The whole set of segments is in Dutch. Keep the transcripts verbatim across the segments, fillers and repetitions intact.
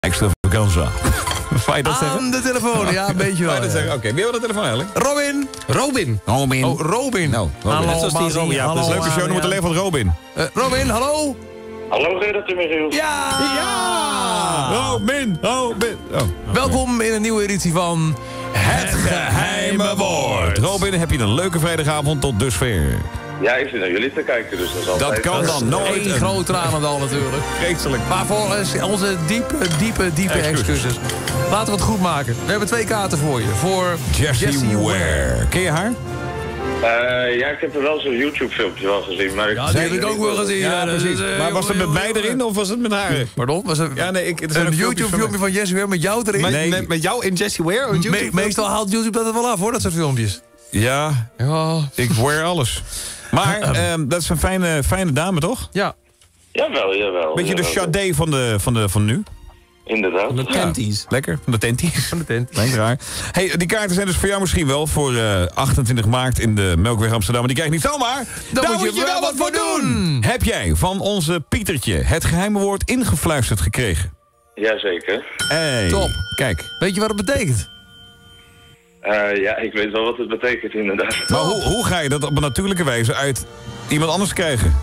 Extravaganza. Ga je dat zeggen? Aan de telefoon, ja, een beetje wel. Ga je dat Ja. zeggen? Oké, wie hebben we de telefoon eigenlijk? Robin! Robin. Robin. Oh, Robin. Nou, Robin. Hallo, Net zoals die Basie, Robin, ja, hallo, Dat is een leuke show, noem het alleen van Robin. Uh, Robin, hallo? Hallo Gerrit en Michiel. Ja! Ja! Robin, Robin. Oh. Welkom in een nieuwe editie van Het Geheime Woord. Robin, heb je een leuke vrijdagavond tot dusver? Ja, ik zit naar jullie te kijken, dus dat is altijd... Dat kan dan nooit. Eén groot tranendal natuurlijk. Vreselijk. Maar voor uh, onze diepe, diepe, diepe Excuses. excuses. Laten we het goed maken. We hebben twee kaarten voor je. Voor Jessie Ware. Ken je haar? Uh, ja, ik heb er wel zo'n YouTube-filmpje wel gezien, maar ik... Ja, die heb ik ook wel gezien. Ja, dat precies. is, uh, Maar was het met jongen, mij jongen. erin of was het met haar? Pardon? Was het Ja, nee, ik, het zijn een ook filmpjes YouTube-filmpje van van Jessie Ware met jou erin? Met, Nee. met, met jou in Jessie Ware? Een Me- YouTube meestal haalt YouTube dat er wel af, hoor, dat soort filmpjes. mij. Ja, Ja. ik wear alles. Maar ehm, dat is een fijne, fijne dame, toch? Ja. Jawel, jawel. Beetje de jawel. Sade van, de, van, de, van nu. Inderdaad. De tenties. Lekker, van de tenties. Van de tent. Lijkt raar. Hey, die kaarten zijn dus voor jou misschien wel voor uh, achtentwintig maart in de Melkweg Amsterdam. Maar die krijg je niet zomaar. Daar moet je wel wat voor doen. Heb jij van onze Pietertje het geheime woord ingefluisterd gekregen? Jazeker. Hey, Top. Kijk. Weet je wat het betekent? Uh, ja, ik weet wel wat het betekent inderdaad. Maar hoe, hoe ga je dat op een natuurlijke wijze uit iemand anders krijgen?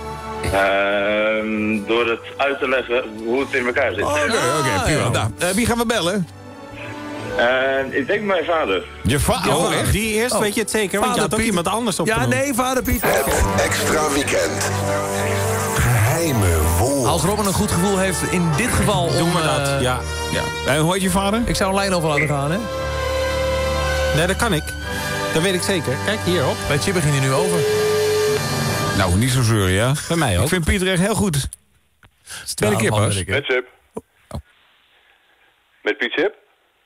Uh, door het uit te leggen hoe het in elkaar zit. Oké, oké, Ah, prima. ja. Nou, uh, wie gaan we bellen? Uh, ik denk mijn vader. Je vader. Oh, Oh, echt? die eerst Oh. weet je het zeker, want je Vader had ook Piet. iemand anders op. Ja, nee, vader Piet. Het extra weekend. Geheime woord. Als Robin een goed gevoel heeft in dit geval om... Doen we dat, eh, ja. Ja. En hoe heet je vader? Ik zou een lijn over laten gaan, hè? Nee, dat kan ik. Dat weet ik zeker. Kijk, hierop. Bij Chip ging hij nu over. Nou, niet zo zeuren, ja. Bij mij Ik ook. vind Pieter echt heel goed. Het is de tweede keer Nou, pas. weet ik, hè. Met Chip. Met Piet Chip?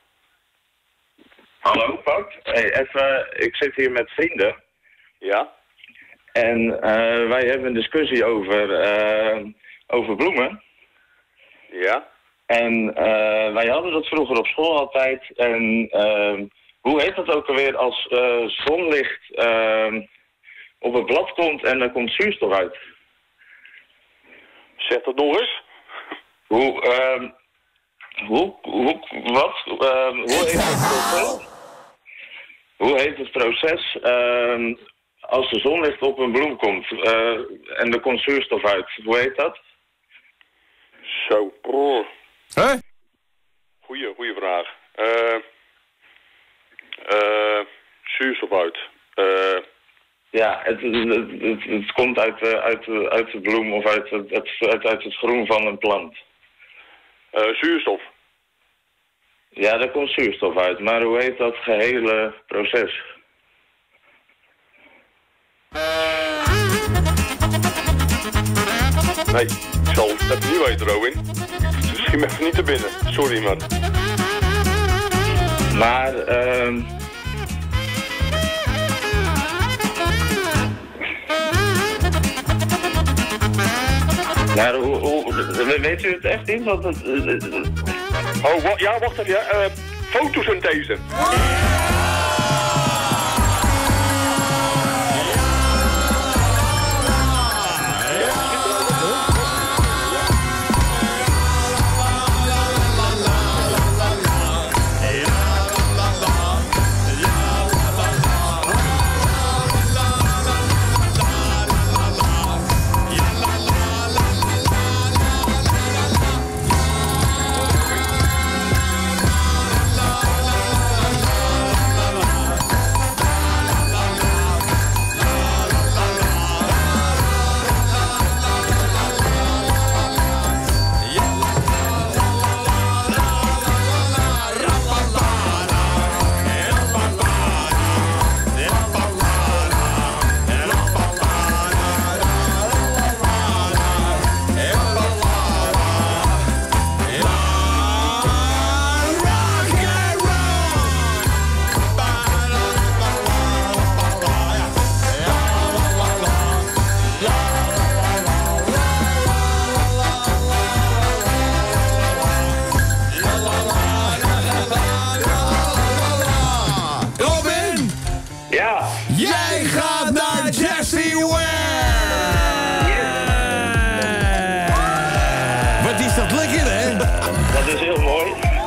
Hallo, Pat. Hey, even, ik zit hier met vrienden. Ja. En uh, wij hebben een discussie over, uh, over bloemen. Ja. En uh, wij hadden dat vroeger op school altijd. En uh, hoe heet dat ook alweer als uh, zonlicht uh, op het blad komt en er komt zuurstof uit? Zeg dat nog eens. Hoe, uh, hoe, hoe, wat, uh, hoe heet het proces? Hoe heet het proces uh, als er zonlicht op een bloem komt uh, en er komt zuurstof uit? Hoe heet dat? Zo, broer. Hè? Goeie, goeie vraag. Eh... Uh, zuurstof uit. Uh, Ja, het, het, het, het komt uit, uh, uit, uh, uit de bloem of uit het, het, uit, uit het groen van een plant. uh, zuurstof. Ja, daar komt zuurstof uit, maar hoe heet dat gehele proces? Nee, ik zal het even niet weten, Robin. Dus schiet me even niet te binnen. Sorry, man. Maar, ehm... Maar hoe, hoe, weet u het echt niet? Want het, het, het- Oh, wa ja, wacht even. Ja. Uh, fotosynthese.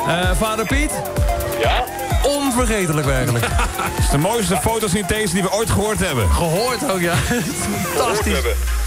Uh, Vader Piet? Ja? Onvergetelijk werkelijk. Dat is de mooiste fotosynthese die we ooit gehoord hebben. Gehoord ook, ja. Gehoord Fantastisch. hebben.